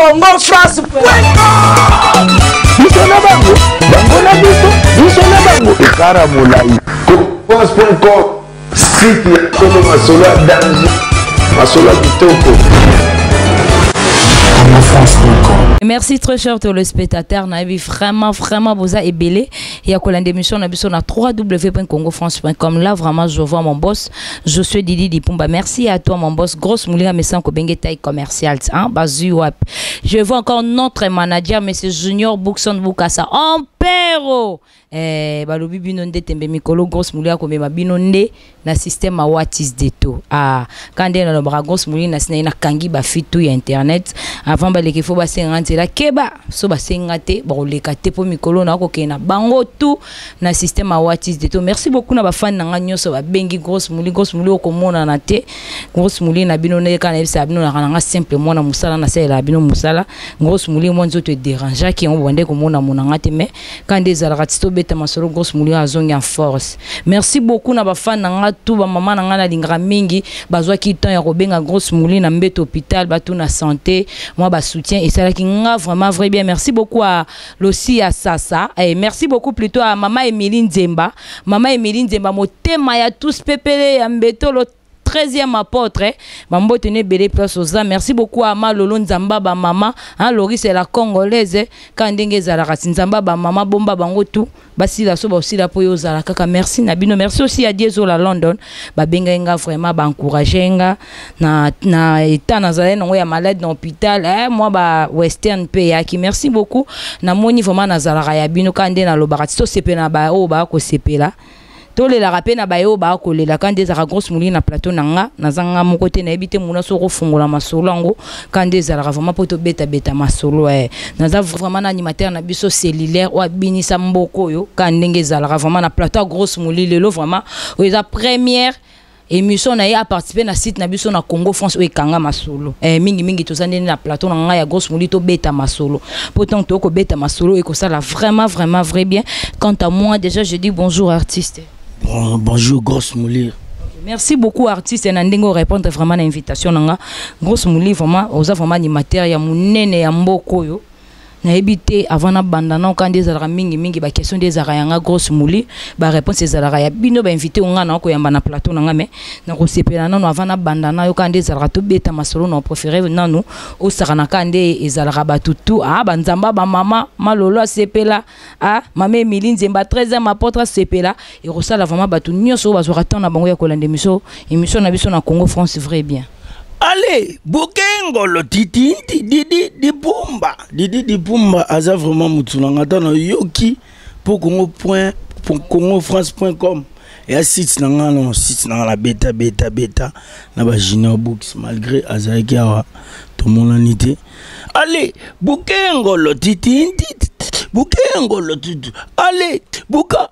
Congo France. Bisona bango, bango na biso, bisona bango. Karamolai. France.com, site ya Congo masolo ya danger, masolo ya kitoko. Merci très cher téléspectateurs, nabi vraiment vous a ébélé et à coller d'émission na biso na www.congofrance.com. Là vraiment je vois mon boss, je suis Didi Dipumba. Merci à toi mon boss, grosse moulinga mais sans kobenge taille commerciale hein, bazu wap. Je vois encore notre manager monsieur Junior Bookson Bukasa en pero. Balobi binonde tembe mikolo grosse moulinga ko mema binonde na système a watis deto. Ah quand on a le grosse moulinga na sina kangi ba fitu ya internet avant ba leke fo ba senga la keba so ba senga te ba leka te po mikolo na ko kena bango tout na système a watis deto. Merci beaucoup na ba fan na nga nyoso ba bengi grosse moulinga ko mona na te grosse moulinga na binonde kana bisa bino na nga simplement na musala na sela bino musala grosse moulinga mo nzoto déranger qui on bonde ko mona monanga te mais quand des alratito beta masolo grosse moulinga azongi en force. Merci beaucoup na ba fan na nga tout ba mama na nga na lingra mingi bazwa ki temps ya robenga grosse moulinga na mbete hôpital ba tout na santé moi ba soutien et ça qui nga vraiment vrai bien. Merci beaucoup à Lossi à Sasa et merci beaucoup plutôt à maman Emeline Nzemba motema ya tous pepele ya mbeto lo 13e apôtre bambo tenez belé place aux âmes. Merci beaucoup à Malolo Nzamba ba maman hein Loris c'est la congolaise quand ndenge za la Nzamba ba maman bomba bango tout basi la so ba aussi la poyo za la kaka. Merci Nabino, merci aussi à Dieso la London ba benga nga vraiment ba encourager nga na état na zalé no ya malade dans hôpital moi ba western pe ya ki. Merci beaucoup na moni vraiment na zala ya bino quand ndé na lobarati so sepena ba o ba ko sepela to le la rapena ba yo ba ko le la quand des grosse mouli na plateau nanga na zanga mon côté na ebité muna so ko fungola masolo ngo quand des ala vraiment poto beta masolo na za vraiment na animateur na biso cellulaire o binisa mboko yo quand ndenge zala vraiment na plateau grosse mouli lelo vraiment o eza première émission na ya participer na site na biso na Congo France o ekanga masolo mingi to zande na plateau na ya grosse mouli to beta masolo pourtant to ko beta masolo et ko ça la vraiment vrai bien. Quant à moi déjà je dis bonjour artiste. Bonjour grosse mouli. Merci beaucoup artiste na ndingo répondre vraiment à l'invitation nanga grosse mouli vraiment oza vraiment animateur ya munene ya mboko yo na ebité avant na bandana quand des ala mingi ba question des ala yanga grosse mouli ba réponse des ala ya bino ba invité nga na ko yamba na plateau nanga mais na ko sepela nano avant na bandana yo quand des ala to beta masolo no préféré nanu o sarana quand des ezala ba tutu banzamba ba mama malolo sepela mama Emeline Nzemba 13e apôtre sepela et rosala vraiment ba tout nyoso ba zo ratana bango ya ko lande émission na biso na Congo France vrai bien. Allez, Bokengo le Didi Dipumba aza vraiment mutulanga tano yoki pour congofrance.com et à site nanga site nanga la beta na ba junior books malgré azaki awa to monanité. Allez, Bokengo le Didi allez, buka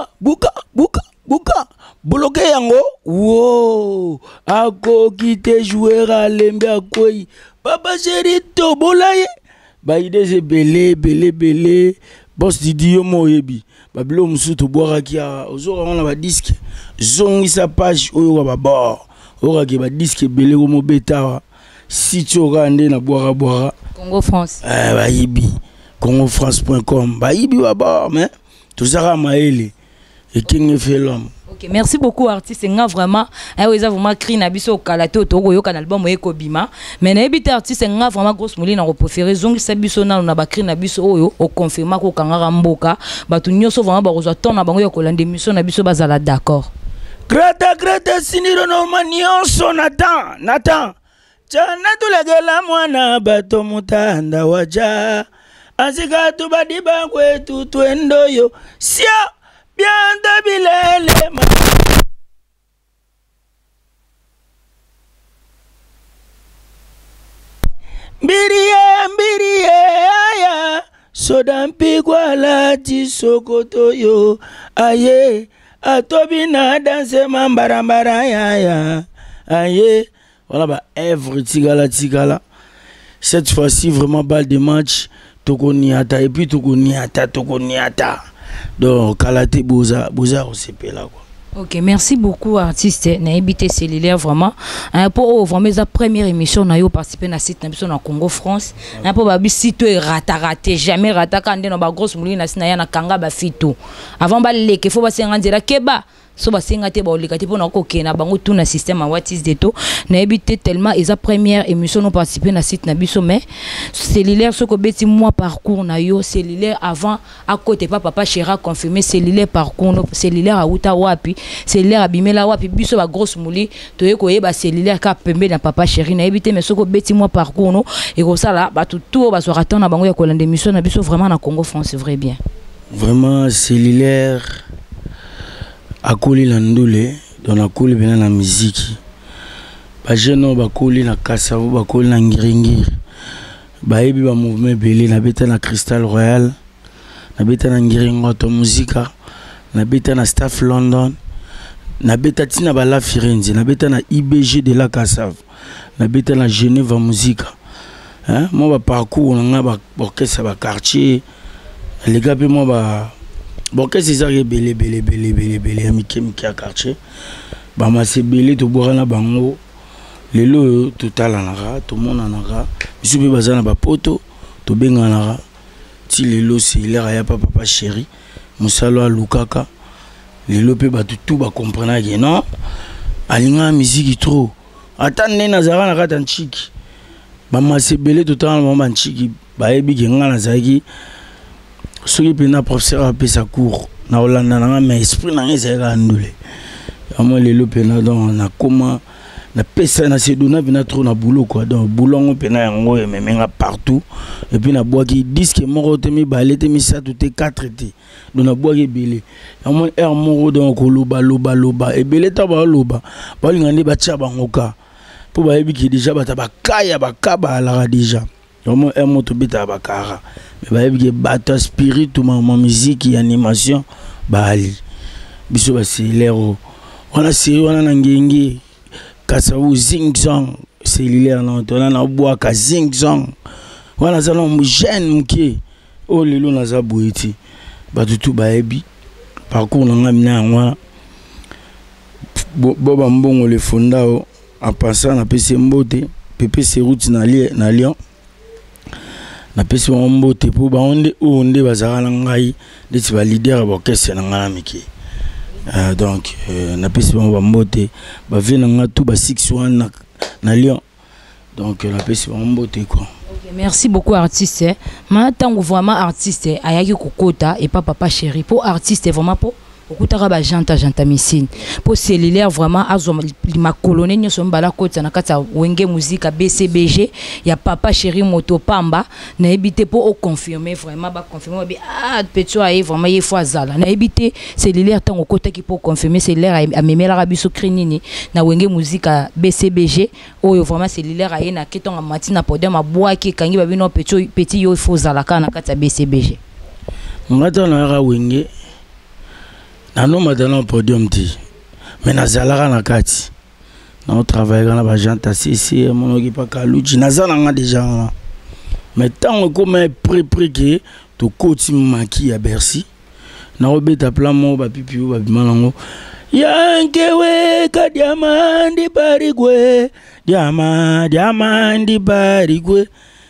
bloqué yango wow ako kite jouer à lembe akoi papa chéri to bolaye ba ide se belé boss Didi yo moyebi ba bilo musu to boira ki a ozora on ba disque zongi sa page oyo ba bord ora ki ba disque belé ko mo beta si tu rande na boira Congo France ba yibi congofrance.com ba yibi ba bord mais tout ça maele et qui fait l'homme. Ok, merci beaucoup artiste nga vraiment ils ont vraiment cri na biso kalato to yo kan album eko bima mais na ebité artiste nga vraiment grosse mouli na préféré zongi sa biso na ba cri na biso oyo o confirma ko kangara mboka batu nyoso vraiment ba kozwa ton na bango yo kolande émission na biso bazala d'accord. Grata siniro no manionso Nathan chana tulegela mwana bato mutanda waja asika tubadiba kwetu twendo yo sia bianda bilele mbiriye aya soda mpigwa lati sokoto yo aye atobi na danse mambarambara ya aye voilà bah Èvre tigala cette fois-ci vraiment balle de match tokoniata et puis tokoniata donc kalate boza au CP là quoi. Ok, merci beaucoup artiste Naibité Cellulaire vraiment. Pour vraiment la première émission na yo participer na site na Congo France. Pour babi site raté jamais rata quand on ba grosse moulin na na kanga ba fito. Avant ba leke faut ba senga ndira keba. So ba senga te ba olika te pour na koke na bango tout na système what is de to. Naibité tellement et sa première émission nous participer na site na biso mais Cellulaire ce ko beti moi parcours na yo Cellulaire avant à côté papa Chéra confirmé Cellulaire parcours Cellulaire a uta wapi Cellulaire abimela wapi biso ba grosse mouli to ye koyeba Cellulaire ka pembe na papa Chéri na ebité mais soko beti moi parcours no et ko sala ba tout ba so ratana bango ya kolande mission na biso vraiment na Congo France c'est vrai bien vraiment Cellulaire akoli la ndule dans la koli bena na musique ba jeune ba koli na Kassavo ba koli na ngiringiri ba yebi ba mouvement belé na beta na Crystal Royal na beta na ngiringo to musica na beta na Staff London na beta tina ba la Firenze na beta na IBG de la Kassavo na beta na Genève musica hein moi ba parcours na ba orchestre ba quartier les gars pe moi ba orchestre ça belé amiki à quartier ba ma se belé to borana bango lelo total anara to mona anara biso be bazana ba poto to benga anara ti lelo c'est l'air ya papa Chéri musalo alukaka lelo pe ba tout ba comprendre que non alinga musique trop atane nazara na kata nchiki ba ma se belé total mama nchiki ba yebi ke ngana zaki soki pena professeur a pesa cours na olanda na mais esprit na ngeza ndule amo lelo pena donc na comment na pesa na se dona pena trop na boulot quoi donc boulot pena yango emenga partout et puis na boaki disque moko te mi balete mi sa tout 4 te donc na boaki belé amo air moko donc loba et belé ta ba loba ba lingande ba tia bangoka pour ba yebi ki déjà ba ta ba kaya ba kaba la déjà donc air moto bita ba kara mais ba yebi bata spirit tout ma musique et animation ba ali biso ba c'est l'air on a série on a ngenge Kassavo zing zong Cellulaire na on a bois ka zing zong on a salon jeune muke o lelo na za boiti ba tout ba yebi parcours na ngamina ngwa boba mbongo le fondao en passant na PC Mbote PPC route na Lyon na PC Mbote pour ba onde bazara ngai de ti ba leader ba orchestre na ngala miki donc na PC Mbote ba vena nga tout ba 61 na Lyon donc na PC Mbote quoi. Okay, merci beaucoup artiste maintenant vraiment artiste ayaki kokota et pas papa Chéri pour artiste vraiment pour okutaka ba janta missine pour Cellulaire vraiment azo ma colonie nyoso mbala kota na kata wenge musique BCBG ya papa Chéri moto pamba na ebité pour o confirmer vraiment ba confirmer bi petit aye vraiment il faut azala na ebité Cellulaire tango kota ki pour confirmer Cellulaire a memela rabiso crinini na wenge musique BCBG oyo vraiment Cellulaire aye na ketonga matina podium aboa ki kangi ba bino petit yo il faut azala kana kata BCBG ngata na ra wenge na no maintenant podium ti mais na zalaka na kati na on travaille na ba janta CC mon oki pa kaluji na zana nga déjà mais tant comme pré que to koti maki à Bercy na obeta plan mo ba pipi ba bimanango yankewe ka diamandi barigwe diamandi barigwe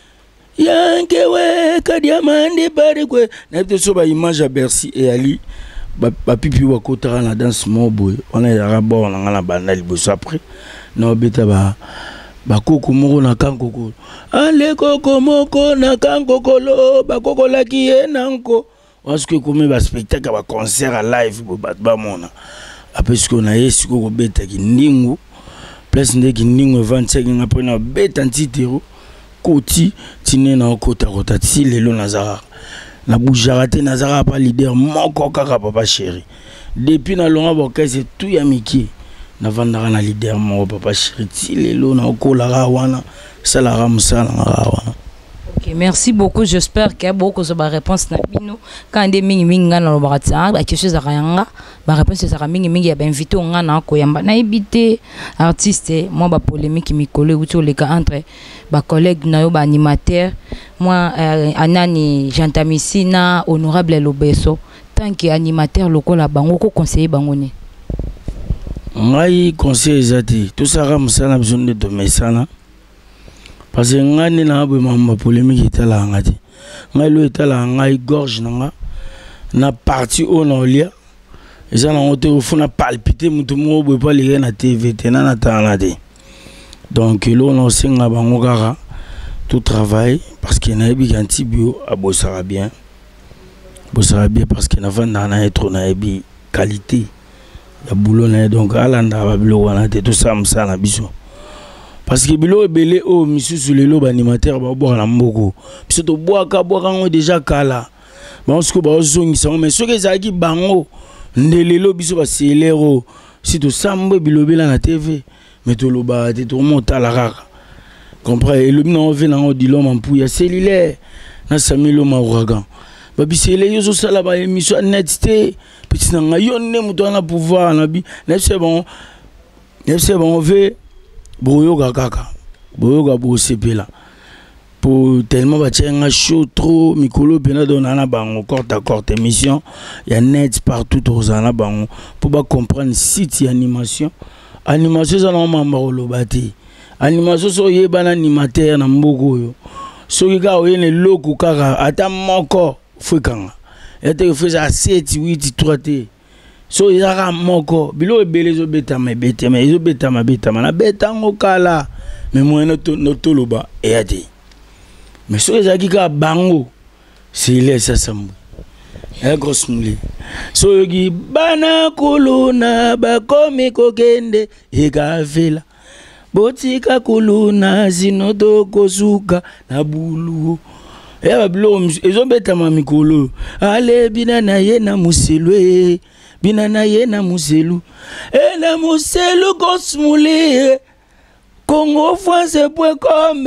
yankewe ka diamandi barigwe na te so ba image à Bercy et Ali ba pipi wa kotara na danse moboy on a rabo on a banda liboso après na beta ba koko moko na kankoko ale koko moko na kankokolo ba koko la ki enanko parce que comme ba spectacle ba concert à live ba mona après ce qu'on a yesu ko beta ki ndingu place ndeki ndingu 25 après na beta ntitero koti tine na kota ti lelo nazara na boujarate nazara pas leader moko kaka papa Chéri depuis na longa bokese tout ya miki na vandara na leader moko papa Chéri ti lelo na okola wana salara musala wana. Ok, merci beaucoup. J'espère que beaucoup de réponses na bino quand des mingi na lo bakata ba quelque chose akayanga ba réponse ça mingi ya ba invité on na ko yamba na ibité artiste moi ba polémique mikolo uti oleka entre ba collègue na yo ba animateur moi anani Jantamisina honorable Lobeso tant que animateur lokola bango ko conseiller bango ne ngai conseil ezati tout ça comme ça na besoin de mesana parce que ngai na ba mamba polémique etala ngati ngai lo etala ngai gorge nanga na partie au na lia eza na ote ofuna palpiter mutu mo bo pa lire na TV tena na tana de donc lo na singa bango kaka tout travail parce que na ebi kanti bio abosara bien parce que na vanda na être na ebi qualité ya boulot na donc alanda ba bilo wana te tout ça msala biso parce que bilo ebele o misusu lelo ba animateur ba boka na mboko biso to boaka ngo déjà kala ba sko ba zongisa mais soki ezaki bango ndelelo biso ba selero si to sambo bilo bela na TV mais to loba te to monta la kaka comprends et le bino ve na odi l'homme en pouya cellulaire na samilo mauragan ba bisele yo so sala ba émission netité petit na yo ne muto na pouvoir na bi c'est bon ve boyo kaka boyo ga bo sepela pour tellement ba tchenga show trop mikolo bena dona na bango corte à corte émission ya net partout aux ana bango pour ba comprendre site animation ça na mamba lobati animation so yeba na animateur na mboko yo so kika oyene loko kaka ata moko fukanga ete feza 7 8 3 te so yaka moko bilo ebele zo betama zo betama na betango kala mais moi no toloba eyate mais so ezaki ka bango c'est laisse ça sambu grosse mouli so yogi bana kuluna bakomi kokende egavela botika kuluna zinoto kozuka na bulu ya bilo ezobeta mamikolo ale bina na ye na muselu na muselu kosmuli congofrance.com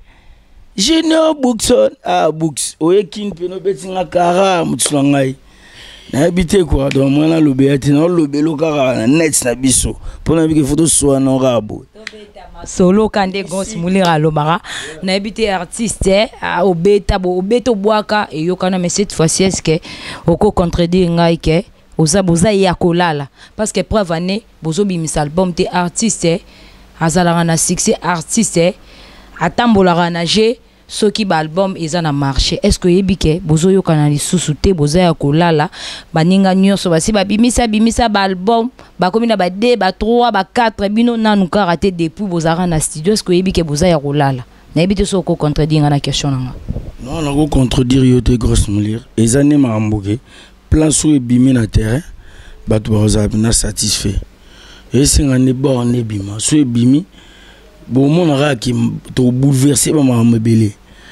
Junior Bookson books oyekin peno betinga kara mutsulangai na habité quoi donc moi na lobéati na lobelo kara na net na biso pona biki photo so na rabo solo kande gos mulira lobara na habité artiste obeto boaka et yokana mais cette fois-ci est-ce que oko contredire ngai ke oza ya kolala parce que preuve année bozo bimisa album te artiste azalanga na succès artiste atambolaka na je soki ba album eza na marché est-ce que yebike bozo yokana lisusu te boza ya kolala baninga nyonso basi bimisa ba album bakomi na ba 2 ba 3 ba 4 bino nanu karaté depuis bozara na studio est-ce que yebike boza ya kolala na yebite soko contredire na question nanga non na ko contredire yote grosse molir ezane maramboke plan so ebimi na terrain bato baza na satisfait et singane borne bima so ebimi bon mon qui to bouleversé ba mabele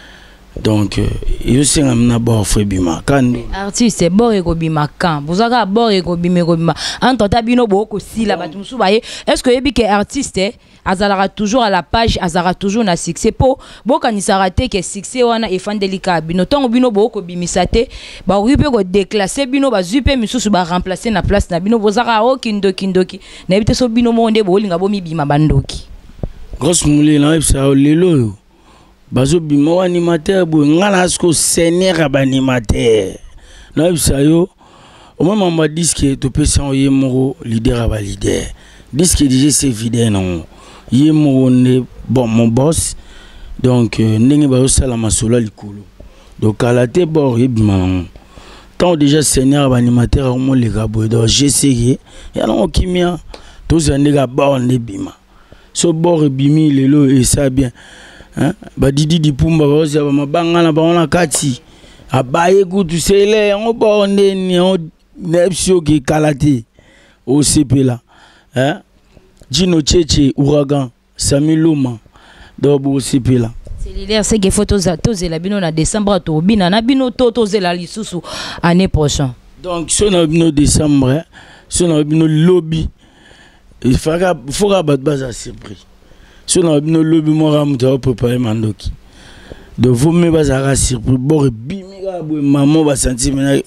donc yo senga na ba bima kan artiste bore ko bima kan bozaka bore ko bima entre tabino boko sila batu musu baye est-ce que yebi que artiste azalaka toujours à la page azara toujours na succès po bokanisa raté que succès wana efandelika bino tongo bino boko bimisa te ba ripe ko déclasser bino ba zupe misusu ba remplacer na place na bino bozaka o kindoki na ebite so bino monde bolinga bomi bima bandoki grosse moulé na ça lelo bazo bimo animateur bo ngala asko senior ba animateur na ça yo au moment m'a disque to pesa oye moro leader ba leader disque DJ c'est vidéo non yé moro ne bon mon boss donc ndenge ba sala masolo likolo donc kalaté bord yebima tant déjà senior ba animateur au moins les gabo donc j'essaye ya non kimia to zandega bord ne bima so bord bimi lelo et ça bien hein ba didi dipumba ba oza ba mabanga na ba ona kati abaye kutu sele ngo bord ni on nepsio ki kalate au CP là hein Gino Cheche Ouragan Samiluma dobo CP là c'est c'est que photos à tous et la bino na décembre to bina na bino to zela lisusu année prochaine donc so na bino décembre so na bino lobby il faut rabattre base surprise so na bino lobby mo ramuta préparer mandoki de vous me base surprise bore bimika bo maman ba sentiment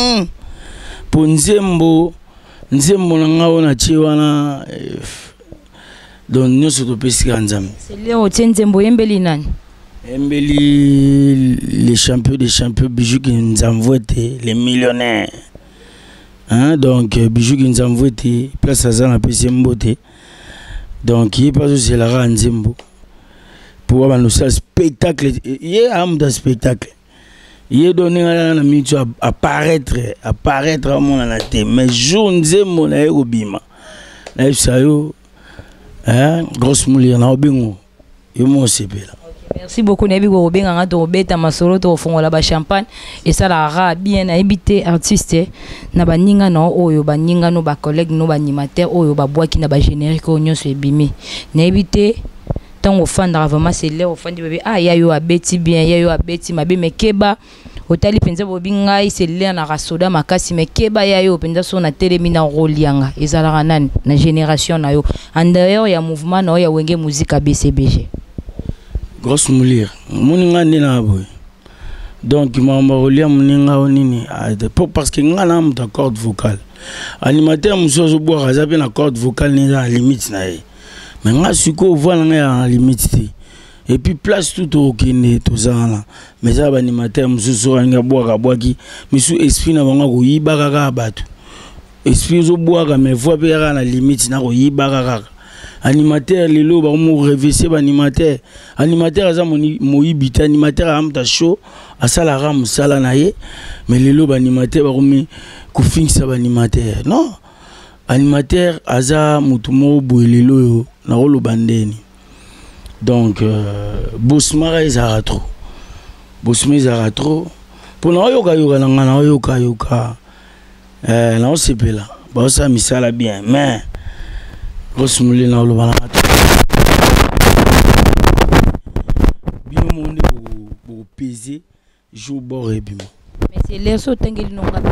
pour nzembo na ngao na chiwana donc nyoso to pesika nzambe c'est Léo Nzembo yembeli nani embeli les champions des champions bijou qui nous envoient les millionnaires Hein, donc bijou qui nous envoie place à ça na PC Mbote. Donc il pas aussi la ranzimbo pour avoir nous spectacle, il y a un spectacle. Il est donné à la minute apparaître à mon la tête mais jour nzembo na ebima. Na sayo hein grosse moulir na obingo. Yo mo sepela. Merci beaucoup Nebi Gorobenga nga to beta masolo to fongola ba champagne et ça la ra bien habité artiste na baninga no oyo baninga no ba collègue no ba animateur oyo ba boaki na ba générique onyo so ebimi na habité tant au fanda vraiment c'est là au fandi bébé ah ya yo abeti bien ya yo abeti mabe mekeba otali penza bobinga c'est là na rasoda makasi mekeba ya yo penza so na telemina rolianga ezala nani na génération na yo en dehors ya mouvement na ya wenge musique a BCBG. Grosse moulir moninga ndina boy donc mamba rolia moninga onini parce que ngana mu corde vocale animateur musozo boire azabe na corde vocale ni la limite na ye mais nga siko voilà nga limite et puis place tout au kine tout ça là mais ça ba animateur musozo nga boire boaki misu esprit na banga ko yibaka ka batu esprit zo boire mais voix pera na limite na ko yibaka ka animateur lelo ba mo révisser ba animateur aza moyibita animateur amta show asala ram sala na ye mais lelo ba animateur ba komi ku fixa ba animateur non animateur aza mutu mo boelelo yo na rolo bandeni donc bosmara ezara trop pour na yoka na ngana yoka na osepela ba sa misala bien mais grosse moulée na lo bana bien monde pour peser jour bord et bima mais c'est les so tangeli no ngapa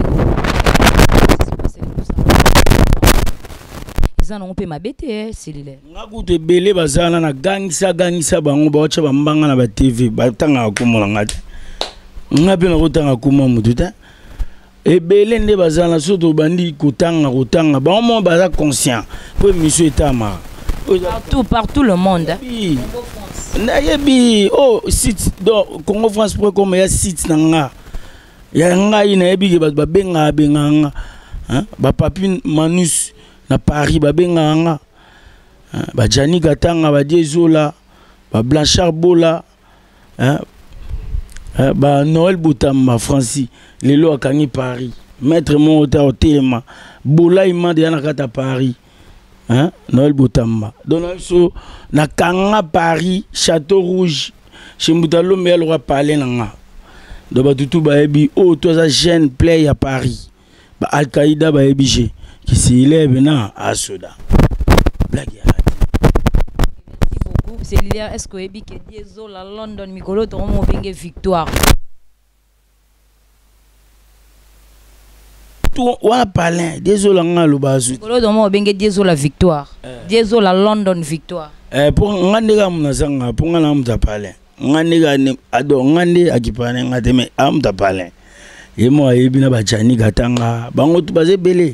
ils en ont pas ma bête c'est les ngakuto belé bazana na gangisa bango ba ocha bambanga na ba TV batanga akumula ngati ngapi na kotanga kuma mututa et belé nde bazana soto bandi kotanga ba mo baza conscient pour monsieur etama partout le monde na yebi oh site donc Congo France pour comme ya site nanga ya ngai na yebi ke ba benga hein ba papi manus na Paris ba benga nga ba Jani Katanga ba Diezola ba Blanchard Bola hein ba Noël Boutamba Francis lelo akangi Paris maître mon hôtel tema Bola imande ya na kata Paris hein Noël Boutamba donc so na kanga Paris Château Rouge chez Moutalo mais le roi parler nanga do ba tutu ba ebi o to za jeune play à Paris ba Al Qaïda ba ebije qui s'élève na à Soda blague. Merci beaucoup c'est là est-ce que ebi que Diezo la London Mikolo to mo benge victoire tout wa parler désolé nga lo bazu Mikolo to mo benge Diezo la victoire Diezo la London victoire pour ngande ga mna zanga pour ngana mta parler ngande ga ne ado ngande akipane ngate me amta parler yemo ayebi na ba Jani Katanga bango tu bazé belé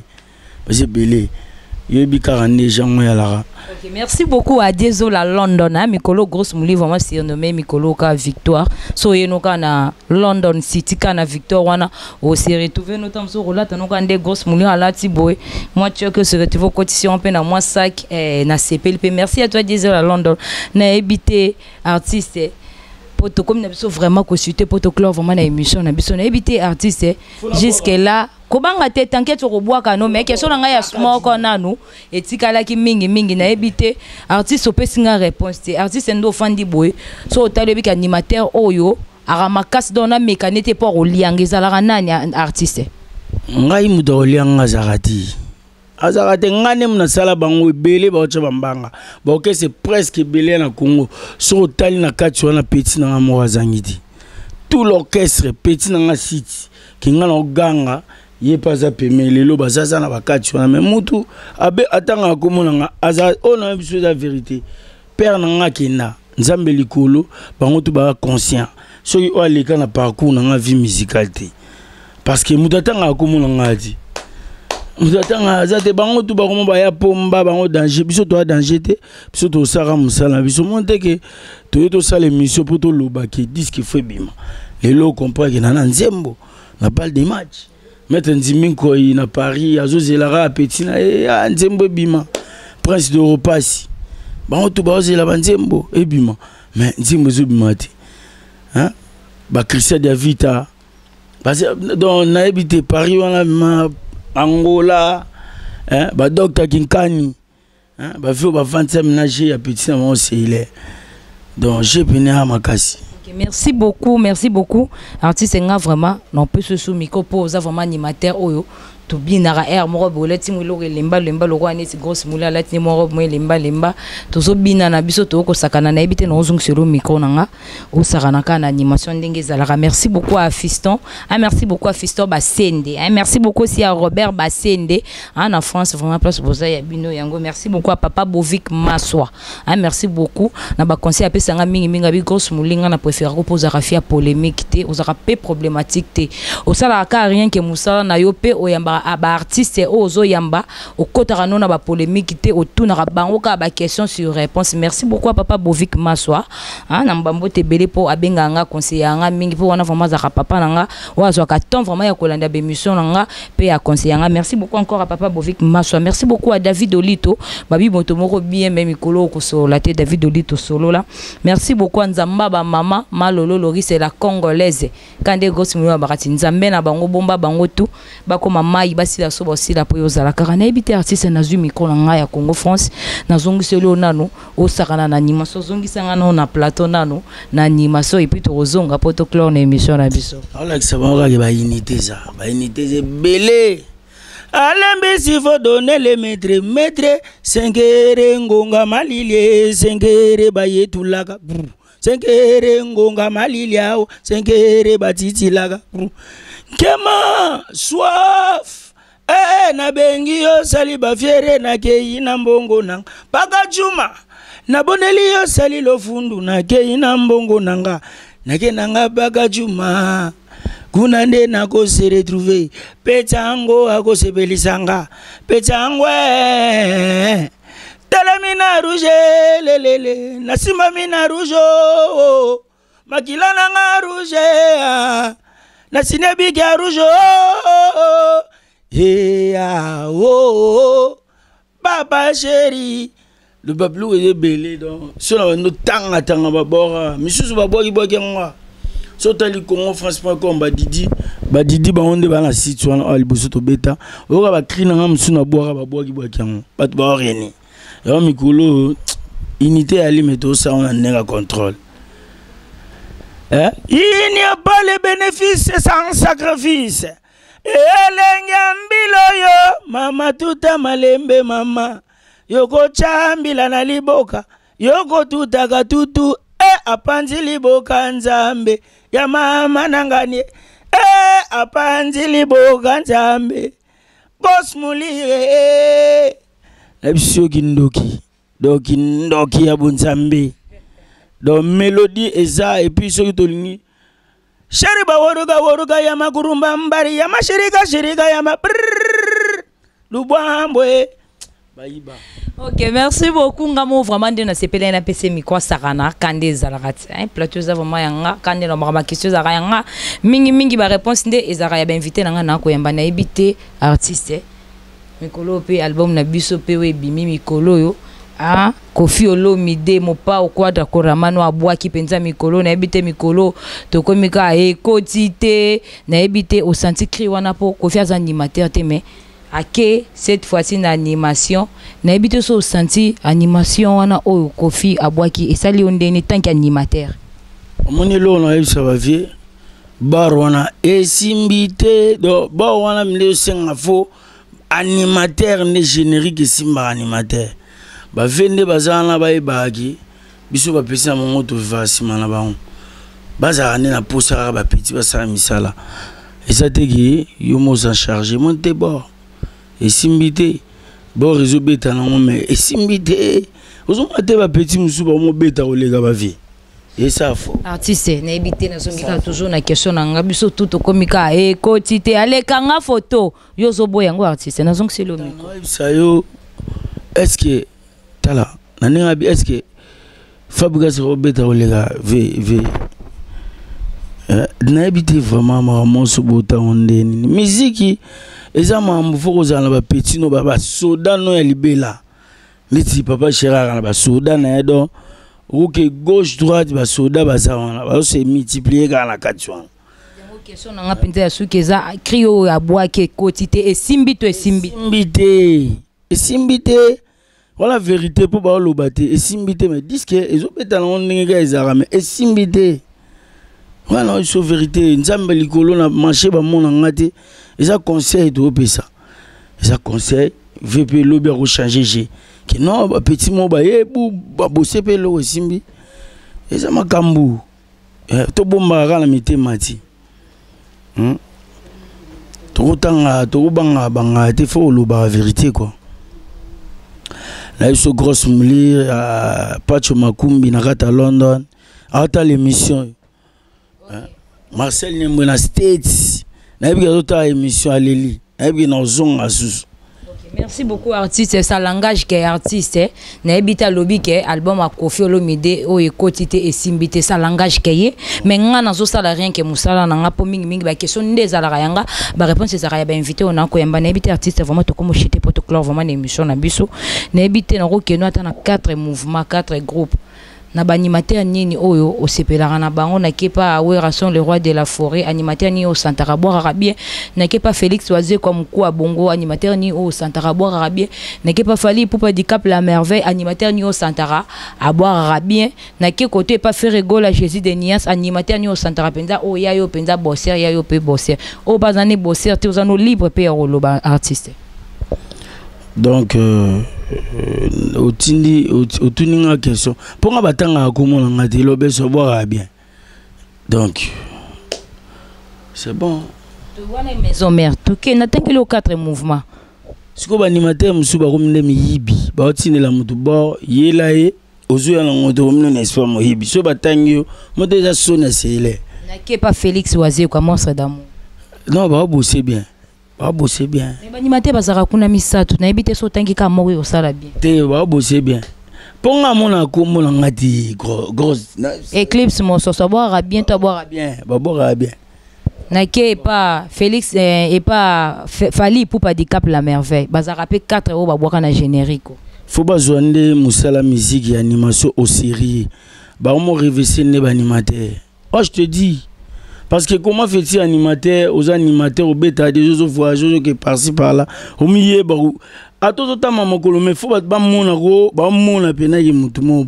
yebi 42 gens ya la. OK, merci beaucoup à Diezo la London hein Mikolo grosse mouli vraiment surnommé Mikolo ka victoire so yenoka na London City kana victoire wana au se retrouver notamment so relata no kande grosse mouli ala tiboy moi tu que se retrouver quotidien pe na moi sac na CPLP merci à toi Diezo la London na habité artiste poto comme na biso vraiment consulter poto club vraiment na émission na biso na habité artiste jusque là kobanga te t'inquiète sur boaka no mais question nga ya smoke nanu etikala ki mingi na ebité artiste opesinga réponse te artiste ndo fandi boy so talebi ka animateur oyo aramakasi dona mécanité pour oliangeza la nani artiste ngai mudo olianga zarati azarate ngane mna sala bango belé ba ocha bambanga ba OK c'est presque belé na Congo so tali na kati wana petit na mo azangiti tout l'orchestre petit na site kinga na ganga ye pas à peme lelo bazaza na bakati wana mais mutu abe atanga komona aza ona biso la vérité père nanga kina nzambe likolo bango tu ba conscient so yo aleka na parcours na vie musicale parce que mutu atanga komona ngadi mutu atanga azate bango tu ba komo ba ya pomba bango danger biso to danger te biso to sara musala biso monte que to sala émission pour to lobaki disque fait bima lelo comprend que na nzembo na balle des matchs Maître Nziminko na Paris, azozelara petit na nzembo bima. Prince de Repassi. Ba to ba ozela banzembo ebima. Mais nzembo zo bima te. Hein? Ba Christian Davita. Parce que dans na habité Paris wana Angola, hein? Ba Dr Kinkani. Hein? Ba fait ba 25 ménager ya petit na mon c'est donc j'ai venu à Makassi. Merci beaucoup. Artiste nga vraiment non peut se soumettre pour vraiment animateur oyo to binara air mo boleti mo lo lemba lo kwani ti grosse mula lati mo lemba to zo bina na biso to ko sakana na ebite no zung sur micro nanga o sakana kana animation ndenge zalaka. Merci beaucoup à Fiston. Merci beaucoup à Fiston Basende. Merci beaucoup aussi à Robert Basende en France vraiment place boza ya bino yango. Merci beaucoup à Papa Bovik Maswa. Merci beaucoup na ba conseil apé sanga mingi bi grosse mulinga na préférer ko poser rafia polémique té o zaka pe problématique té o sala ka rien que musala na yo pe o yamba aba artiste ozo yamba o kotara nona ba polémique té o tuna bango ka ba question sur réponse. Merci beaucoup à Papa Bovik Maswa na mbambo te belé po abenga nga conseiller nga mingi po wana vraiment zaka papa nanga wazo ka temps vraiment ya kolanda be mission nanga pe ya conseiller nga. Merci beaucoup encore à Papa Bovik Maswa. Merci beaucoup à David Olito babi moto moko bien même mikolo ko so la té David Olito solo là. Merci beaucoup à Nzamba ba mama Malolo Lori c'est la congolaise kande gosi mwa bakati Nzambe na bango bomba bango tout bakoma mai basi la so bosi la poyo zala karana ebité artiste na zu micro nga ya Congo France na zongi selo nano o sakana na animation zongi sanga na plateau nano na animation et puis to zonga poto clore na émission na biso ala ki sabanga ke ba unité c'est belé. Alembe si faut donner les maîtres sengere ngonga malile sengere bayetulaka sengere ngonga malile ao sengere batitilaga kema soif na bengi yo sali ba fiere na kei na mbongo nanga paka juma na boneli yo sali lo fundu na kei na mbongo nanga na ke nanga paka juma kuna nde na ko se retrouver petango ako se belisanga petangwe telemina rouge lelele nasima mina rouge makila nanga rouge na sinebi ga rouge papa chéri le bablou est belé donc sur no tanga babora misusu baboki bokenga sotali Congo France.com badidi ba onde ba na site wana aliboso to beta oka ba krina nga msuna boka ba boki bokenga bat ba oreni ya mikolo unité ali meto ça on a nega contrôle. Il n'y a pas les bénéfices sans sacrifice. Yo mama tuta malembe mama yoko chambila na liboka yoko tutaka tutu apanzi liboka nzambe ya mama nangani apanzi liboka nzambe boss mulire na biso kindoki doki ya bunzambe do mélodie eza et puis so tolingi sheri ba woruga ya makurumba mbari ya mashirika ya ma lubwambwe baiba. Ok, merci beaucoup ngamo vraiment de na sepele na PC micro sarana kande zalarat plateau za vraiment yanga kande na ma question za yanga mingi ba réponse nde ezara ya ba invité nanga na ko yamba na ebité artiste mikolo pe album na biso pe we bimi mikolo yo Kofi Olomide mopa okwada koramano abwaki penza mikolo na ebité mikolo tokomika ekotite na ebité au senti cri wana po Kofi az animateur te mais ake cette fois-ci na animation na ebité so senti animation wana o Kofi abwaki esali ondeni tant qu'animateur moni lo na ebisa ba vie bar wana esimbite do ba wana mle senga fo animateur ne générique simba animateur ba vende bazana ba ebaki biso ba pesa mongo to vasima na bango baza ne na posa ba petit ba sa misala esateki yo moza charger monte bord esimbite bo réseau beta na mais esimbite ozo mate ba petit musu ba mo beta olega ba vie et ça faux artiste na ebité na zongika toujours na question na ngabiso tout komika ekotite alekanga photo yo zo boya ngo artiste na zong c'est le micro ça yo est-ce que tala nani ngabi est-ce que Fabrice Robert olega v N'habite vraiment maman ce beau temps musique eza mambo foko za na ba petit no ba soda no ya libela neti papa Chérard na ba soda na edo roke gauche droite ba soda ba za wana ba se multiplier kana katwa question na nga penza ya suki eza crio ya bois ke quotité et simbito voilà vérité pour ba lobate et simbité mais disque ezo beta na ndenge ezara mais et simbité voilà il faut vérité nzambe likolo na marché ba mona ngate eza conseil de opesa eza conseil VP lobby a changer G que non ba petit mo ba yebu ba bosser pe lo simbi eza makambu to bomba kana mitemati to tanga to banga banga te fo lo ba vérité quoi là il se grosse muli Pacho Makumbi na kata London ata l'émission Marcel Nyembo na States na bi ata émission aleli na bi na zonga susu. Merci beaucoup artiste, ça langage qui est artiste, na ebita lobby qui album a Koffi Olomide o ekotité et simbité ça langage qui est mais nga na zo sala rien que musala na nga po mingi ba question ndeza la yanga ba réponse ça ya ba invité on a ko yamba na ebita artiste vraiment to comme chité pour to clore vraiment émission na biso na ebité na ko keno ata na 4 mouvements 4 groupes na ba animateur nini oyo osepelaka na bango na kepa Aweration le roi de la forêt animateur ni au Santarabois Arabien na kepa Félix Oazé comme mkuu bongo animateur ni au Santarabois Arabien na kepa Fally Ipupa du Cap la Merveille animateur ni au Santara à boire Arabien na ke côté pas Ferrego la Jésus de Nias animateur ni au Santara penza o yayo penza bosser yayo pe bosser o bazane bosser te ozano libre pe roloba artiste donc otuninga question pour nga batanga komona ngati lobe so boire bien donc c'est bon tu vois les maisons mère tout que na tangi le 4 mouvements siko ba animateur musu ba kominde miyibi ba otinela mutu bo yela ye ozuya na ngoto komine na espoir moyibi so batangi mo déjà sona sele na ke pas Félix Oazé quoi monstre d'amour non ba bosser bien. Ba bosser bien. Mais animateur bazara kuna misato na ebite so tangi ka moko yo sala bien. Te ba bosser bien. Ponga mona komona ngati grosse Eclipse mon so boire bien to boire bien. Ba boire bien. Na ke pas Félix et pas Fally Ipupa du Cap la Merveille. Bazara pe 4 o ba boire na générique. Faut ba joindre musala musique et animation au série. Ba mo révisser ne ba animateur. Oh je te dis parce que comment fait-il animateur aux animateurs au bêta des autres voyageurs qui par-ci par-là au milieu bah à tout autant maman colomé faut pas mon pena y mutumo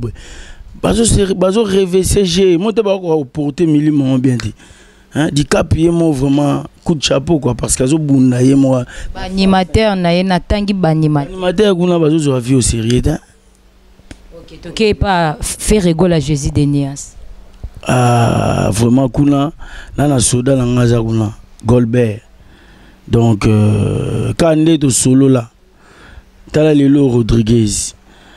bazo rêver CG moi t'es pas porter million bien dit hein du capier moi vraiment coup de chapeau quoi parce que zo bunda y moi animateur na na tangi animateur kuna bazo zo vie au sérieux hein OK toké pas faire rigoler Jésus de Nias. Vraiment kuna na soda na ngaza kuna Goldberg donc kande to solo là tala lelo Rodriguez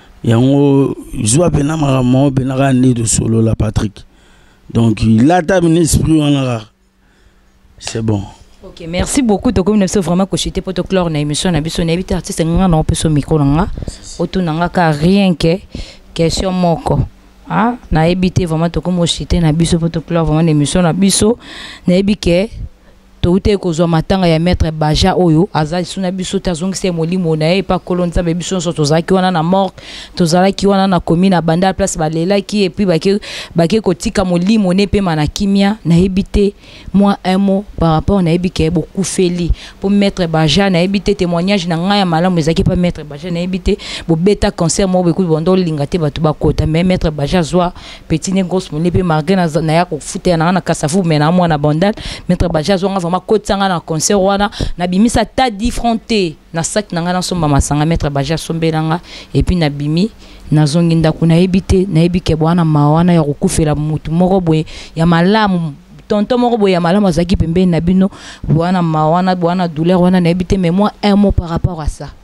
yango joa pena maramo pena kande to solo là Patrick donc il a terminé esprit en rare c'est bon. OK merci beaucoup to comme nous vraiment cochité pour to clore na émission na biso na bité artiste nga na peso micro nga otunanga ka rien que question moko. Ah, na ebité vraiment to comme chité na biso pour to clore vraiment émission na biso na ebike to ute ko zo matanga ya maître Baja oyo azali suna biso tazongi se molimo na e pa kolonza be biso so tozaki wana na mort tozalaki wana na commune na Bandal place balela ki et puis bake kotika molimo ne pe mana kimia na ebité moi un mot par rapport na ebike beaucoup feli pour maître Baja na ebité témoignage na ngaya malamu ezaki pa maître Baja na ebité bo beta concert mo be ku bondo lingate batu bakota mais maître Baja zwa petit ne grosse molimo pe marqué na ya ko futer na kasafu mais na moi na Bandal maître Baja zwa vraiment kotanga na concert wana na bimisa ta diffronté na sac nanga na somba masanga maître Baja sombelanga et puis na bimi na zonginda kuna ebité na ebike bwana mawana ya kokufela mutu moko boye ya malamu tonton moko boye ya malamu azaki pembeni na bino bwana mawana bwana douleur wana na ebité mais moi un mot par rapport à ça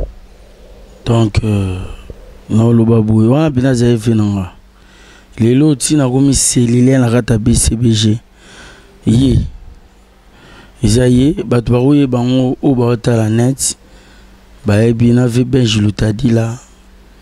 donc no lo babu wana bina za evenanga lelo tina komi selile na kata BCBG yi Isaïe, Batouarouye, Bango, Obarata la net, Baébina, Veben, Jilutadi là.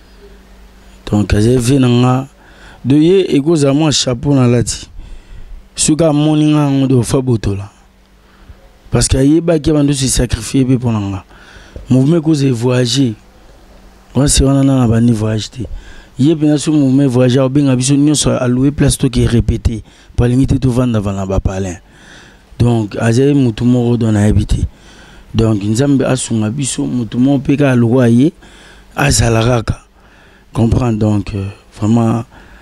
Donc, Azé Venanga, de yé, égos à moi, chapeau dans la ti. Suka moninga ngodo fabotola. Parce que yeba qui va se sacrifier pour nanga. Mouvement cause voyager. Moi c'est on a na bani voyager. Yeba sur mouvement voyager au benga biso nyonso allouer place to qui répéter. Pour limiter tout vendre avant la bapalin. Donc azaye mutu moko dona habiter. Donc nzambe asunga biso mutu moko peka alwaye azalaraka. Comprendre donc vraiment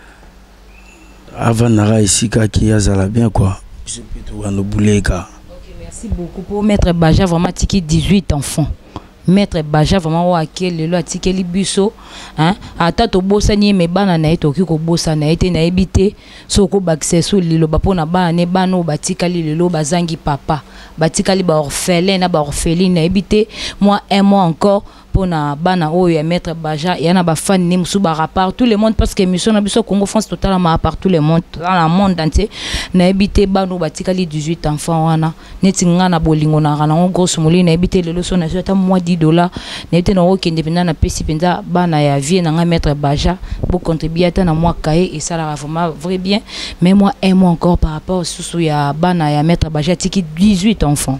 avant nara ici qui azala bien quoi. Je peux tout en bouleka. Merci beaucoup pour Maître Baja, vraiment tiki 18 enfants. Maître Baja, vraiment wakel le tiki libuso, hein. Ata to bossa ni me bana na eto ko bossa na ete na ebité, soko bakseso lilo bapona bana ne bano batika lilo bazangi papa, batika li ba orphelin na ba orpheline na ebité, moi un mois encore. Na bana oyo ya Maître Baja yana ba fan ni musu ba rapport tout le monde parce que émission na biso Congo France totalement par tout le monde dans le monde entier na ebité bano batikali 18 enfants wana neti ngana bolingo na rana grosso moli na ebité lelo so na jota moins $10 na ete na okende penda na pesi penda bana ya vie na Maître Baja pour contribuer à na moi cahier et ça la vraiment vrai bien mais moi un mois encore par rapport sous ya bana ya Maître Baja tiki 18 enfants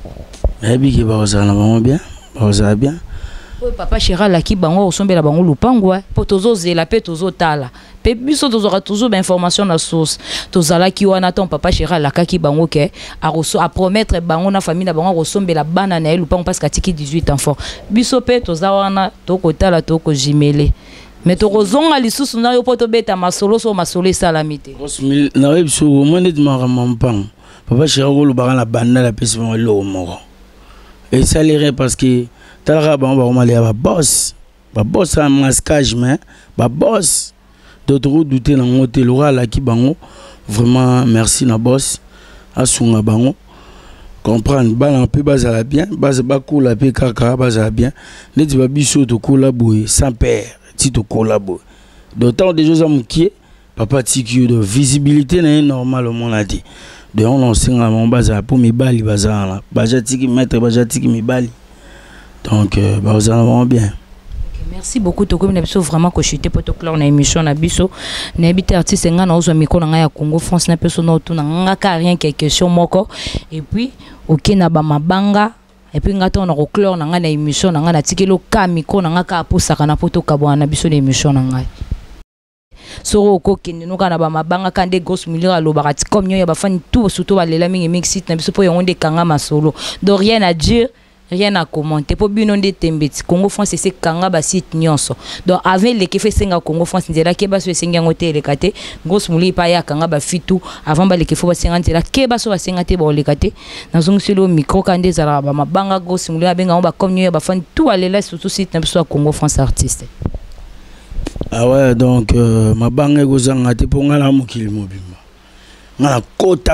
ebi ki ba osana vraiment bien ba osana bien. Papa Chéra la ki bango osombela bango lupango po tozo zela pe tozo tala pe biso tozora toujours ba information na source tozala ki wana ton papa Chéra la ki bango ke a promettre bango na famille na bango osombela bana na lupango parce que tiki 18 enfants biso pe toza wana toko tala toko jimele mais tozonga lisusu na yo poto beta masolo so masolo salamité na biso au moins net maramampan papa Chéra ko lu bana la banda la pesi bango lo moko et ça l'irait parce que Talra ba boss un masquage mais ba boss d'autres douter dans hôtel la ki bango vraiment merci na boss asunga bango comprendre bana peu bazala bien base ba kola pe kaka bazala bien neti ba biso to collaborer sans père ti to collaborer d'autant des choses amoukier papa tiki de visibilité na normal au monde a dit de on enseigne mon bazala pour mi bali bazala baja tiki Maître Baja tiki mi bali. Donc, vous en avez bien. Okay, merci beaucoup. Tu as vraiment cochuté pour te clore dans l'émission. Tu as artiste qui a micro na Congo France na personne autour na rien quelque question moko et puis OK na ba mabanga et puis ngato na clore na émission na tikelo ka micro na ka posaka na poto kabwa na biso l'émission na ngai. Soro ko kende no kana ba mabanga kande grosse million alo barati comme yo ya ba fan tout surtout ba lela mingi mixit na biso po yo nde kanga masolo. Donc rien à dire. Rien à commenter. Pour bien de tembeti Congo France c'est kanga ba site nyonso. Donc avec les qui fait senga Congo France ndela ke ba so senga ngote le kate grosse muli pa ya kanga ba fitu avant ba le ke fo ba senga ndela ke ba so ba senga te ba le kate na zongi selo micro kande zala ba mabanga grosse muli ba benga ba comme yo ba fan tout alela surtout site na biso Congo France artiste. Ah ouais donc mabanga gozanga te ponga la mokili mobimba. Ngala kota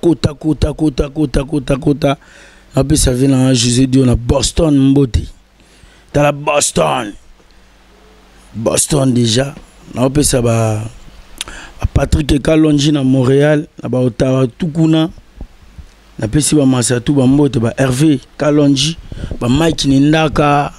après ça vient à José Dio na Boston Mboti. Dans la Boston déjà. Après ça va Patrick Kalonji na Montréal, na ba Ottawa Tukuna. Na pesi ba Masatu ba Mbote ba Hervé Kalonji, ba Mike Nindaka.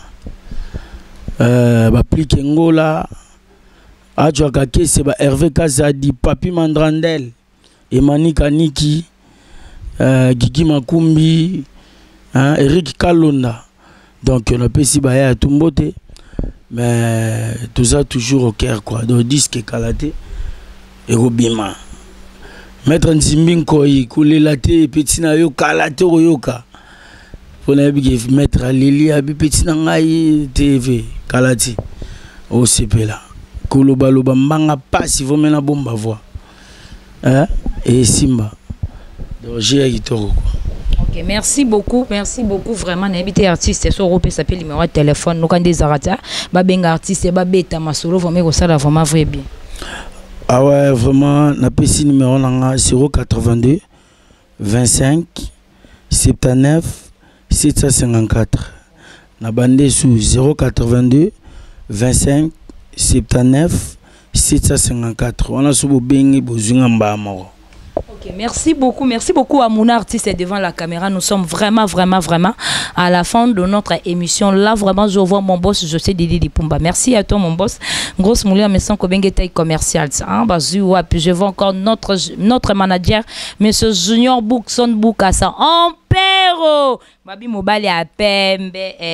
Ba Plique Ngola. Adjoa Kakese ba Hervé Kazadi, Papi Mandrandel, Emani Kaniki, Gigi Makumbi. Hein, Eric Kalonda. Donc on a pas si baïa à Tumbote, mais tout ça toujours au cœur quoi. Donc disque Kalaté et Robima. Maître Nzimbinko y coulé la té petit na yo Kalaté yoka. Pour na bi mettre Lili abi petit na ngai TV Kalati au CP là. Koloba loba mbanga passe vous mena bomba voix. Hein et Simba. Donc j'ai Itoro quoi. Okay, merci beaucoup vraiment n'habité artiste sur Europe s'appelle numéro de téléphone nous quand des arata ba benga artiste ba beta masolo vraiment ça vraiment vrai bien. Ah ouais vraiment na pesi numéro nanga 082 25 79 754 na bande sous 082 25 79 754 on a sous bengi bozunga mbama. Ok, merci beaucoup à mon artiste devant la caméra. Nous sommes vraiment à la fin de notre émission. Là, vraiment, je vois mon boss, je sais Didi Dipumba. Merci à toi, mon boss. Grosse moulin, mais sans que taille commerciale. Je vois encore notre manager, monsieur Junior Bookson Boukassa. En pero! Babi Mobali à Pembe.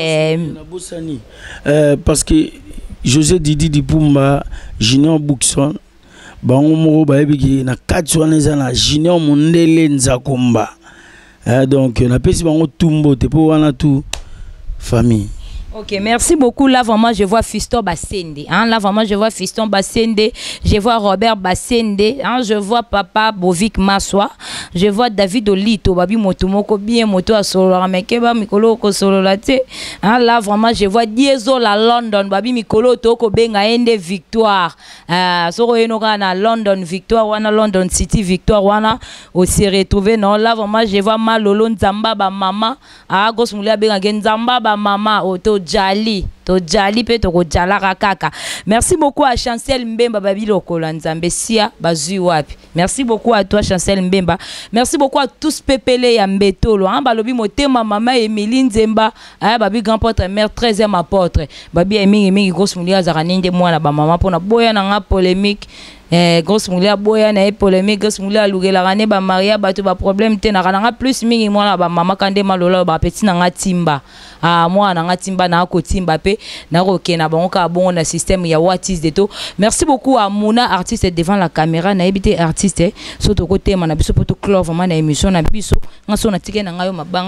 Parce que José Didi Dipumba, Junior Bookson, bango moko bayebi na kati wana eza na Junior Mundele Nzakomba. Donc na pesi bango tumbo te po wana tout famille. Ok, merci beaucoup. Là, vraiment, je vois Fiston Bassende. Hein? Là, vraiment, je vois Fiston Bassende. Je vois Robert Bassende. Hein? Je vois Papa Bovik Maswa. Je vois David Olito. Babi Motomoko bien moto à solo. Ramekeba Mikolo ko solo laté. Hein? Là, vraiment, je vois Diesel à London. Babi Mikolo Toko Benga Ende Victoire. Soro Enoga na London Victoire. Wana London City Victoire. Wana aussi retrouvé. Non, là, vraiment, je vois Malolo Nzamba ba mama. Ah, Gosmoulia Benga Nzamba ba mama. Oto Jali, to Jali pe to Jala Kaka. Merci beaucoup à Chancel Mbemba Babilo Kolanzambe Sia Bazui Wapi. Merci beaucoup à toi Chancel Mbemba. Merci beaucoup à tous Pepele ya Mbetolo. Hein balobi motema mama Emeline Zemba, hein babi grand porte mère 13e apôtre. Babi Emingi grosse mulia zaraninde mwana ba mama pona boya na nga polémique. Grosse mulia boya na polémique, grosse mulia lugela rane ba maria ba to ba problème te na kana plus mingi mwana ba mama kande malola ba petit na nga timba. Ah moi na nga timba na ko timba pe na ko kena bango ka bon na système ya watis de to. Merci beaucoup à Mouna artiste devant la caméra na ebité artiste surtout côté mana biso poto clove vraiment na émission na biso ngaso na tike na ngayo mabanga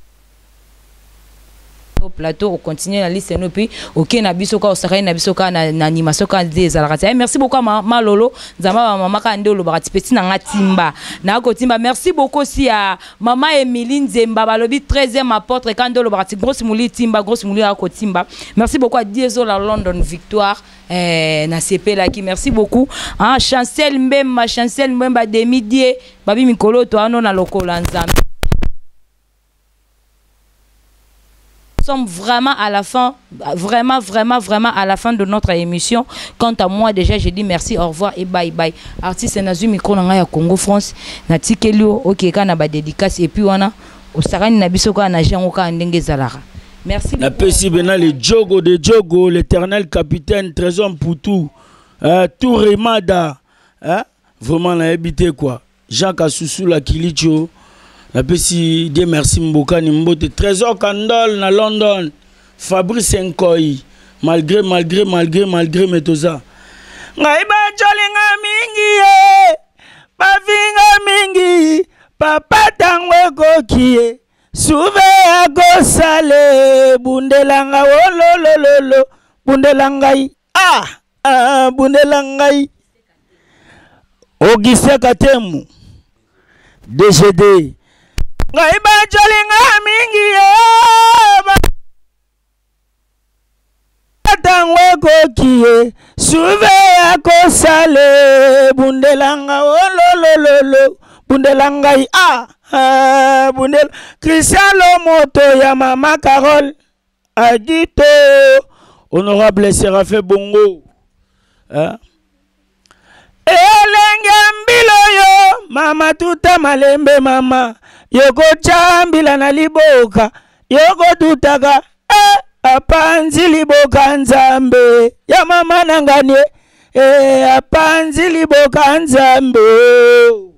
au plateau on continue la liste et puis OK na biso ka osaka na biso ka na animation ka des alakati. Merci beaucoup à Malolo nzamba mama ka ndelo ba petit na nga timba na ko timba. Merci beaucoup aussi à maman Emeline Zemba balobi 13e apôtre ka ndelo ba grosse mouli timba grosse mouli ko timba. Merci beaucoup à Diesel à London Victoire na CP là qui merci beaucoup hein Chancel Mbemba Demidie babi mikolo to ano na lokola nzambe. Nous sommes vraiment à la fin, vraiment à la fin de notre émission. Quant à moi, déjà, je dis merci, au revoir et bye bye. Artiste Nazu micro na Congo France, na tikelio, ok, kana ba dédicace et puis on a au sarani na biso ka na jangoka ndenge zalara. Merci. La PC Bena le Djogo de Djogo, l'éternel capitaine Trésor Poutou, Touré Mada, vraiment la habité quoi. Jacques Assoussou la Kilicho. La PC Dieu merci Mboka Nimbote Trésor Kandol na London Fabrice Nkoi malgré metoza ngai ba jolinga mingi ba vinga mingi papa tangwe kokie souve ako sale bundelanga wolololo bundelangai bundelangai Auguste Katemu DGD ngai ba jolinga mingi tangwe kokie suve yako sale bundelanga ololololo bundelangai bundel Cristiano Moto ya mama Carole Agito honorable Séraphin Bongo elenge mbilo yo mama tuta malembe mama yoko chambila na liboka yoko tutaka apanzi liboka nzambe ya mama nanganie apanzi liboka nzambe